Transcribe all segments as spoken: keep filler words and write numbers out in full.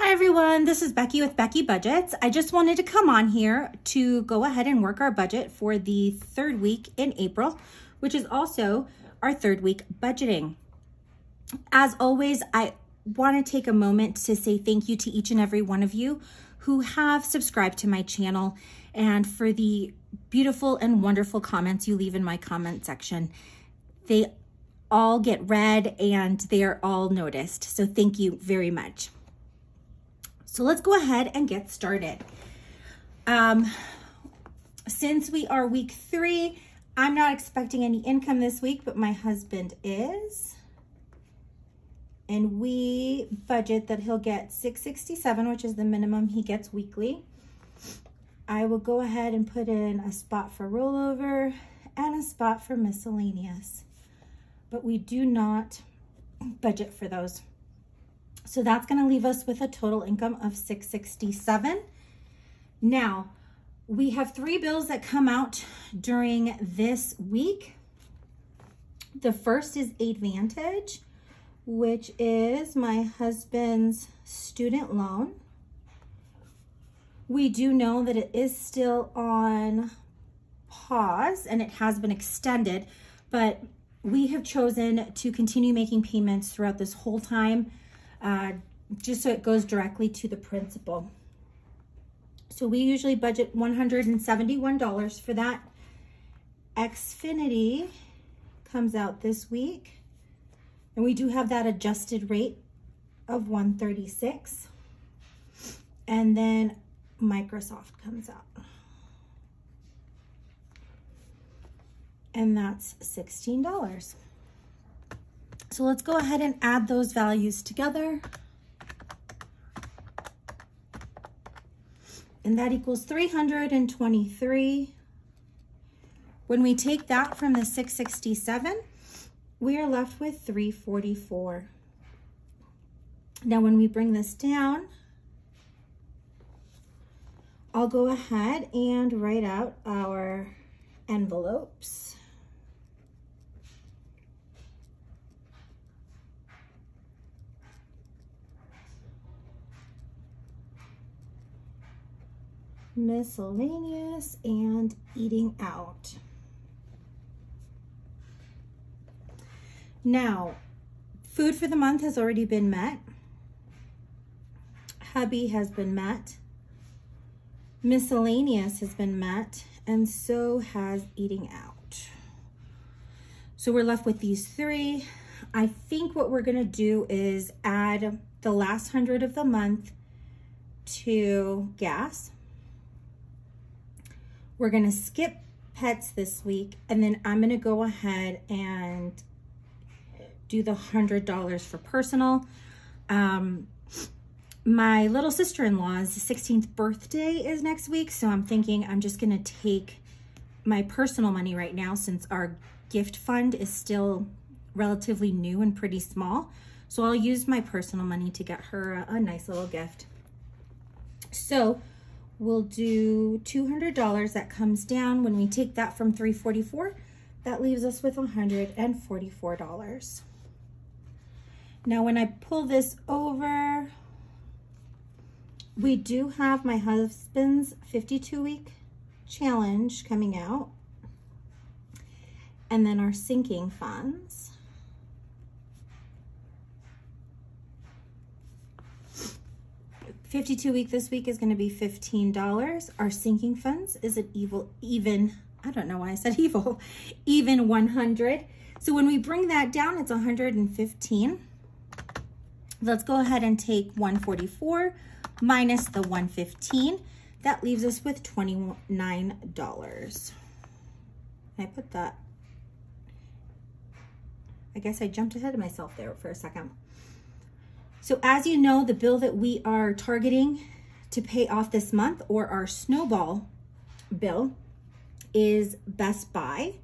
Hi everyone, this is Becky with Becky Budgets. I just wanted to come on here to go ahead and work our budget for the third week in April, which is also our third week budgeting. As always, I want to take a moment to say thank you to each and every one of you who have subscribed to my channel and for the beautiful and wonderful comments you leave in my comment section. They all get read and they are all noticed. So thank you very much. So let's go ahead and get started. Um, since we are week three, I'm not expecting any income this week, but my husband is. And we budget that he'll get six sixty-seven, which is the minimum he gets weekly. I will go ahead and put in a spot for rollover and a spot for miscellaneous, but we do not budget for those. So that's going to leave us with a total income of six sixty-seven. Now, we have three bills that come out during this week. The first is Advantage, which is my husband's student loan. We do know that it is still on pause and it has been extended, but we have chosen to continue making payments throughout this whole time. Uh, just so it goes directly to the principal. So we usually budget one hundred seventy-one dollars for that. Xfinity comes out this week, and we do have that adjusted rate of one thirty-six. And then Microsoft comes out. And that's sixteen dollars. So let's go ahead and add those values together. And that equals three hundred twenty-three. When we take that from the six sixty-seven, we are left with three forty-four. Now when we bring this down, I'll go ahead and write out our envelopes. Miscellaneous and eating out. Now, food for the month has already been met. Hubby has been met. Miscellaneous has been met, and so has eating out. So we're left with these three. I think what we're gonna do is add the last hundred of the month to gas. We're gonna skip pets this week, and then I'm gonna go ahead and do the one hundred dollars for personal. Um, my little sister-in-law's sixteenth birthday is next week, so I'm thinking I'm just gonna take my personal money right now since our gift fund is still relatively new and pretty small. So I'll use my personal money to get her a, a nice little gift. So we'll do two hundred dollars. That comes down. When we take that from three forty-four, that leaves us with one hundred forty-four dollars. Now, when I pull this over, we do have my husband's fifty-two week challenge coming out, and then our sinking funds. fifty-two week this week is going to be fifteen dollars. Our sinking funds is an evil, even, I don't know why I said evil, even one hundred. So when we bring that down, it's one hundred fifteen. Let's go ahead and take one forty-four minus the one fifteen. That leaves us with twenty-nine dollars. I put that, I guess I jumped ahead of myself there for a second. So as you know, the bill that we are targeting to pay off this month, or our snowball bill, is Best Buy.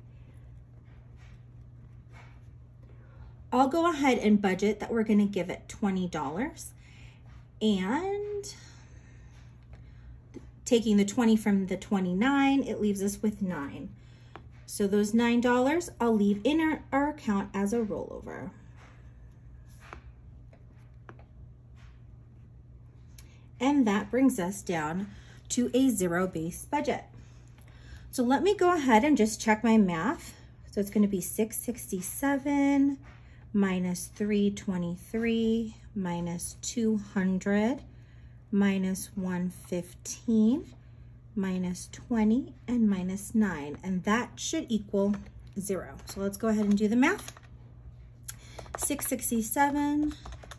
I'll go ahead and budget that we're going to give it twenty dollars. And taking the twenty from the twenty-nine, it leaves us with nine. So those nine dollars I'll leave in our, our account as a rollover. And that brings us down to a zero-based budget. So let me go ahead and just check my math. So it's going to be six sixty-seven minus three twenty-three minus two hundred minus one fifteen minus twenty and minus nine, and that should equal zero. So let's go ahead and do the math. six sixty-seven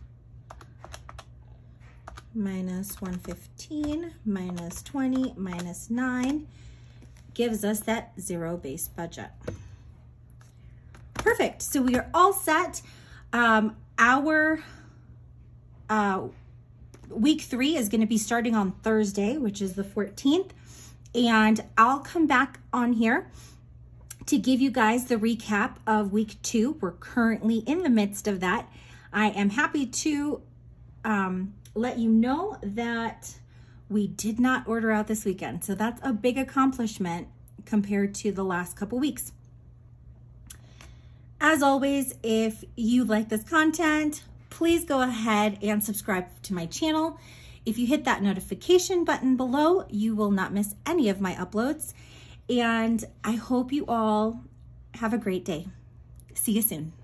minus one fifteen minus twenty minus nine gives us that zero-based budget. Perfect. So we are all set. Um, our uh, week three is going to be starting on Thursday, which is the fourteenth. And I'll come back on here to give you guys the recap of week two. We're currently in the midst of that. I am happy to um, let you know that we did not order out this weekend. So that's a big accomplishment compared to the last couple weeks. As always, if you like this content, please go ahead and subscribe to my channel. If you hit that notification button below, you will not miss any of my uploads. And I hope you all have a great day. See you soon.